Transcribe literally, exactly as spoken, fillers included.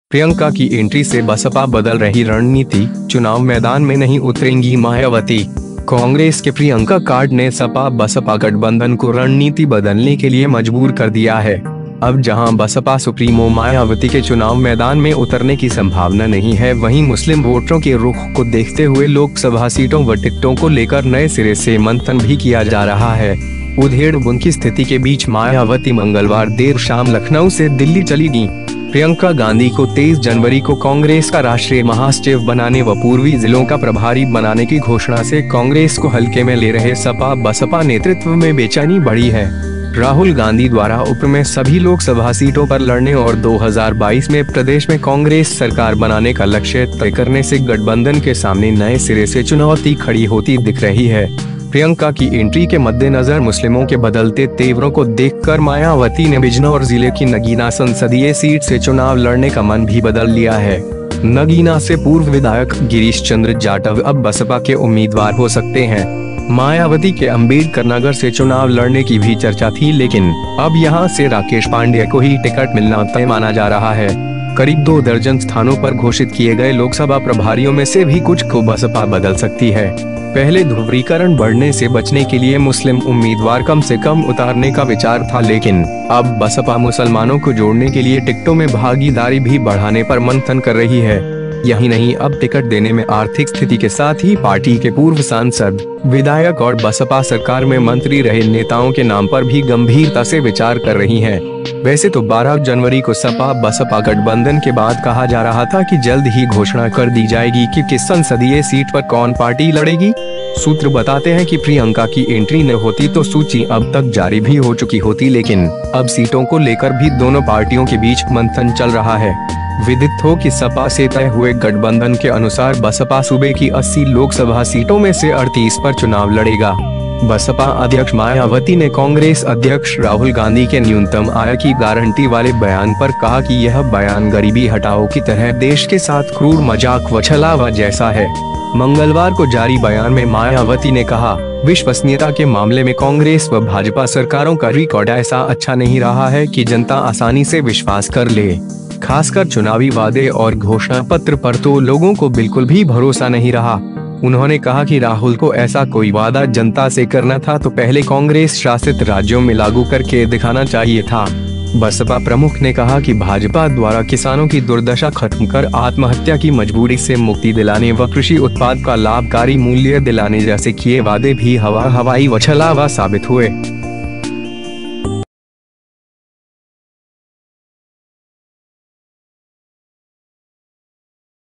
प्रियंका की एंट्री से बसपा बदल रही रणनीति, चुनाव मैदान में नहीं उतरेंगी मायावती। कांग्रेस के प्रियंका कार्ड ने सपा बसपा गठबंधन को रणनीति बदलने के लिए मजबूर कर दिया है। अब जहां बसपा सुप्रीमो मायावती के चुनाव मैदान में उतरने की संभावना नहीं है, वहीं मुस्लिम वोटरों के रुख को देखते हुए लोकसभा सीटों व टिकटों को लेकर नए सिरे से मंथन भी किया जा रहा है। उधेड़-बुन की स्थिति के बीच मायावती मंगलवार देर शाम लखनऊ से दिल्ली चली गईं। प्रियंका गांधी को तेईस जनवरी को कांग्रेस का राष्ट्रीय महासचिव बनाने व पूर्वी जिलों का प्रभारी बनाने की घोषणा से कांग्रेस को हल्के में ले रहे सपा बसपा नेतृत्व में बेचैनी बढ़ी है। राहुल गांधी द्वारा उप में सभी लोकसभा सीटों पर लड़ने और दो हज़ार बाईस में प्रदेश में कांग्रेस सरकार बनाने का लक्ष्य तय करने से गठबंधन के सामने नए सिरे से चुनौती खड़ी होती दिख रही है। प्रियंका की एंट्री के मद्देनजर मुस्लिमों के बदलते तेवरों को देखकर मायावती ने बिजनौर जिले की नगीना संसदीय सीट से चुनाव लड़ने का मन भी बदल लिया है। नगीना से पूर्व विधायक गिरीश चंद्र जाटव अब बसपा के उम्मीदवार हो सकते हैं। मायावती के अम्बेडकर नगर से चुनाव लड़ने की भी चर्चा थी, लेकिन अब यहां से राकेश पांडेय को ही टिकट मिलना तय माना जा रहा है। करीब दो दर्जन स्थानों पर घोषित किए गए लोकसभा प्रभारियों में से भी कुछ को बसपा बदल सकती है। पहले ध्रुवीकरण बढ़ने से बचने के लिए मुस्लिम उम्मीदवार कम से कम उतारने का विचार था, लेकिन अब बसपा मुसलमानों को जोड़ने के लिए टिकटों में भागीदारी भी बढ़ाने पर मंथन कर रही है। यही नहीं, अब टिकट देने में आर्थिक स्थिति के साथ ही पार्टी के पूर्व सांसद, विधायक और बसपा सरकार में मंत्री रहे नेताओं के नाम पर भी गंभीरता से विचार कर रही है। वैसे तो बारह जनवरी को सपा बसपा गठबंधन के बाद कहा जा रहा था कि जल्द ही घोषणा कर दी जाएगी कि किस संसदीय सीट पर कौन पार्टी लड़ेगी। सूत्र बताते हैं कि प्रियंका की एंट्री न होती तो सूची अब तक जारी भी हो चुकी होती, लेकिन अब सीटों को लेकर भी दोनों पार्टियों के बीच मंथन चल रहा है। विदित हो कि सपा से तय हुए गठबंधन के अनुसार बसपा सूबे की अस्सी लोकसभा सीटों में से अड़तीस पर चुनाव लड़ेगा। बसपा अध्यक्ष मायावती ने कांग्रेस अध्यक्ष राहुल गांधी के न्यूनतम आय की गारंटी वाले बयान पर कहा कि यह बयान गरीबी हटाओ की तरह देश के साथ क्रूर मजाक व छलावा जैसा है। मंगलवार को जारी बयान में मायावती ने कहा, विश्वसनीयता के मामले में कांग्रेस व भाजपा सरकारों का रिकॉर्ड ऐसा अच्छा नहीं रहा है कि जनता आसानी से विश्वास कर ले। खासकर चुनावी वादे और घोषणा पत्र पर तो लोगों को बिल्कुल भी भरोसा नहीं रहा। उन्होंने कहा कि राहुल को ऐसा कोई वादा जनता से करना था तो पहले कांग्रेस शासित राज्यों में लागू करके दिखाना चाहिए था। बसपा प्रमुख ने कहा कि भाजपा द्वारा किसानों की दुर्दशा खत्म कर आत्महत्या की मजबूरी से मुक्ति दिलाने व कृषि उत्पाद का लाभकारी मूल्य दिलाने जैसे किए वादे भी हवा हवाई व छलावा साबित हुए।